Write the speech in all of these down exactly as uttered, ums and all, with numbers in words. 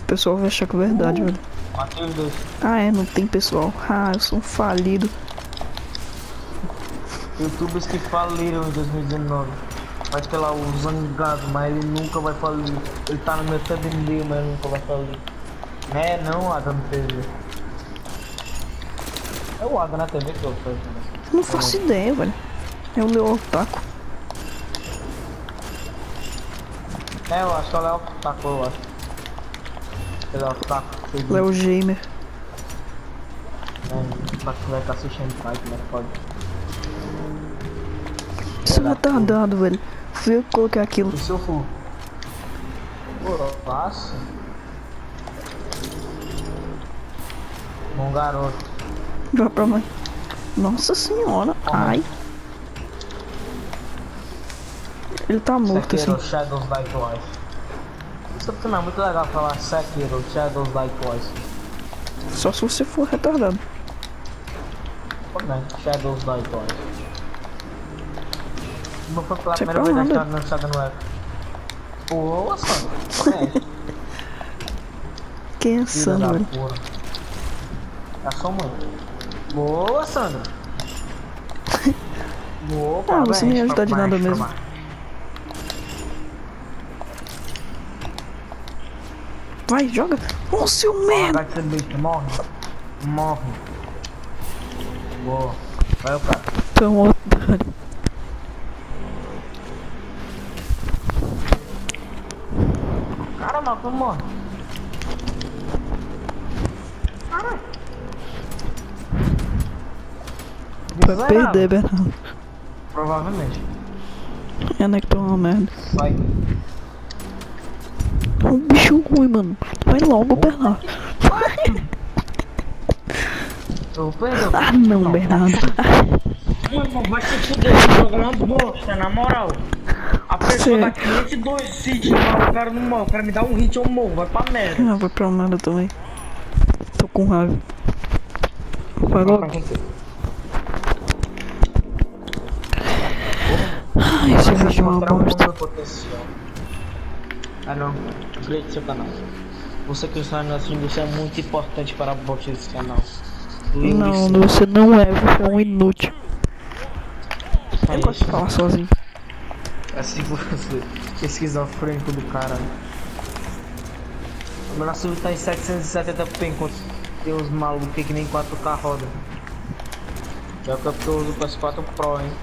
pessoal vai achar que é verdade, Uh, velho. Matei os dois. Ah, é, não tem pessoal. Ah, eu sou um falido. Youtubers que faliram em dois mil e dezenove. Vai ter lá o Zangado, mas ele nunca vai falir. Ele tá no meu thumbnail, mas ele nunca vai falir. É, não, Adam T V. É o Adam na T V que eu faço. Não faço ideia, velho. É o Leo Otaku. É, eu acho que é o Léo Otaku, eu acho. Ele é o Otaku. Léo Gamer. É, só que vai estar assistindo fight, né? Pode. Isso é retardado, velho. Fui eu que coloquei aquilo. E se eu for? Pô, eu faço. Bom garoto. Vai pra mãe. Nossa senhora. Ai. Ele tá morto assim. Sekiro Shadows Die Twice. Isso também é muito legal falar Sekiro Shadows Die Twice. Só se você for retardado. Também, Shadows Die Twice. Não foi pela Você primeira vez falando. que tá lançada no app. Pô, Sandro. É. Quem é Filha Sandro, da velho? porra. É a sua mãe. Boa, Sandro. Boa, Ah, você não ia ajudar de parabéns, nada mesmo. parabéns. Vai, joga. Ô, seu merda. Vai ser bicho, morre. Morre. Boa. Vai o cara. Tu é um otário. Caramba, tu morre. Caralho. Vai perder, Bernardo. Provavelmente. É, né, que tu é uma merda. Vai. É um bicho ruim, mano. Vai logo, Bernardo. Eu perdi. Ah, não, Bernardo. Mano, vai se fuder, esse jogo é uma bosta, na moral. A pessoa Sim. dá quinhentos e dois hits, o cara não morre, o cara me dá um hit, eu morro, vai pra merda. Ah, vai pra merda também. Tô com raiva. Vai logo. Ai, esse vídeo é uma Mostrar um bosta. meu potencial. Ah não, upgrade seu canal. Você que está nos assistindo, isso é muito importante para a bot desse canal. Não, você não é, você é um inútil. É Eu gosto de isso. falar sozinho. Assim você, esquizofrênico do caralho. O meu nosso tá em setecentos e setenta p enquanto tem uns malucos que nem quatro K roda. Já que eu uso o P S quatro Pro, hein.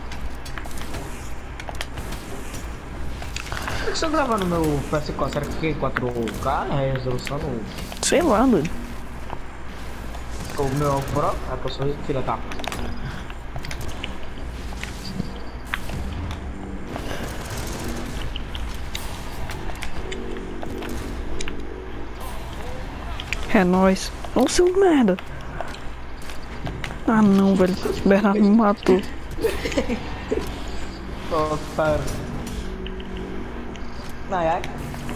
Por que se eu gravar no meu P S quatro, será que fiquei quatro K é a resolução do... Sei lá, mano. O meu é o Pro? É que eu sou filha da... É nóis. Ô, seu merda. Ah, não, velho. O Bernardo me matou. Otário. Nayak.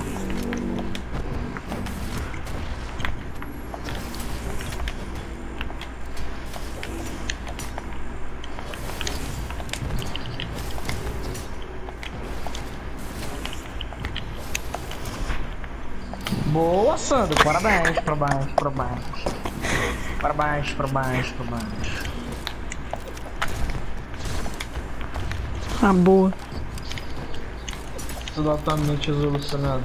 Boa, Sandro. Parabéns, parabéns, parabéns. Parabéns, parabéns, parabéns. Ah, boa. Tudo altamente resolucionado.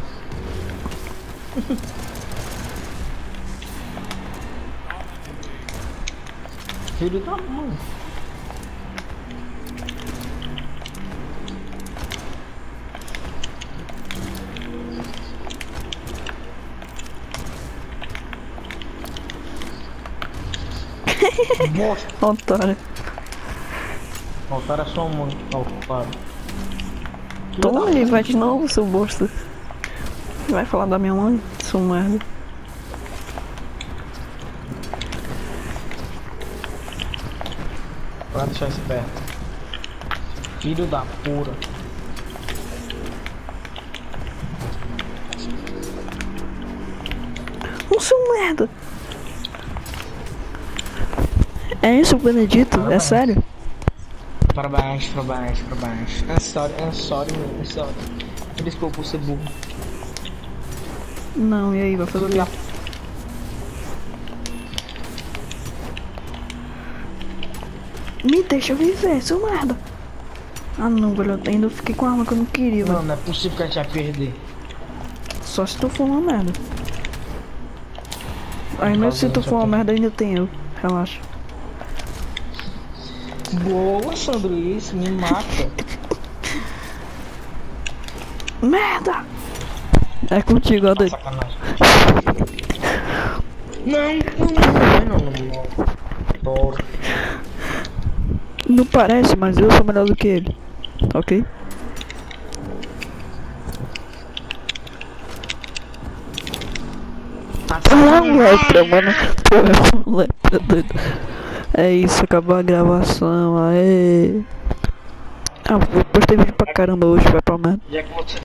Filho da mãe. Bosta. Otário. Otário é sua mãe, otário. Toma aí, vai de novo, seu bosta. Vai falar da minha mãe, seu merda. Pra deixar esperto. Filho da pura. Ô, seu merda. É isso, Benedito? É sério? Parabéns, parabéns, parabéns. I'm sorry, I'm sorry, I'm sorry. Desculpa por ser burro. Não, e aí, vai fazer o quê? Me deixa viver, seu merda. Ah não, velho, eu ainda fiquei com a arma que eu não queria, velho. Não, não é possível que a gente vai perder. Só se tu for uma merda. Aí mesmo se tu for uma merda, ainda tem eu. Relaxa. Boa, Sandro, isso me mata. Merda! É contigo, ó, doido. Sacanagem. Não, não, não, não, não. Adoro. Não parece, mas eu sou melhor do que ele. Ok? Ah, lepra, mano. Porra, lepra, doido. É isso, acabou a gravação. Aê. Ah, eu postei vídeo pra caramba hoje, vai pra merda. Já que você